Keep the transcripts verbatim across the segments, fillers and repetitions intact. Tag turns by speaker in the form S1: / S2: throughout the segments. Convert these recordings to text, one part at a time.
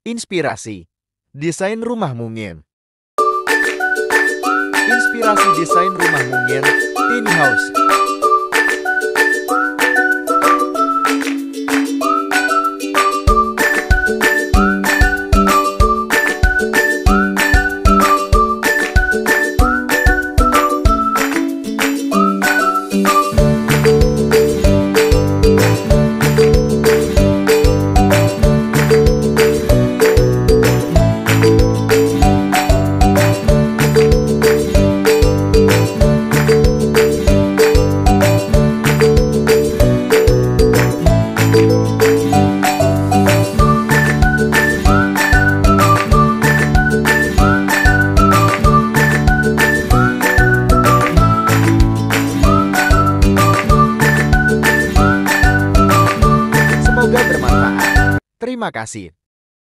S1: Inspirasi Desain Rumah Mungil. Inspirasi desain rumah mungil Tiny House. Semoga bermanfaat. Terima kasih.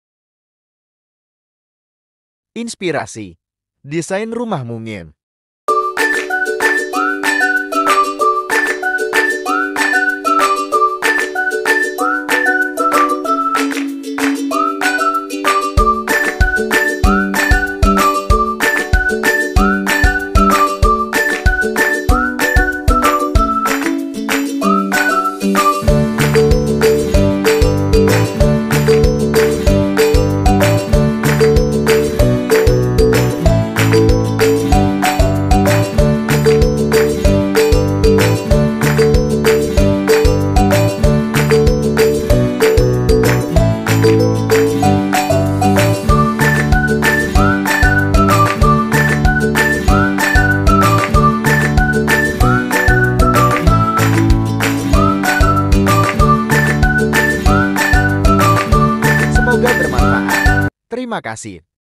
S1: Inspirasi Desain Rumah Mungil. Semoga bermanfaat. Terima kasih.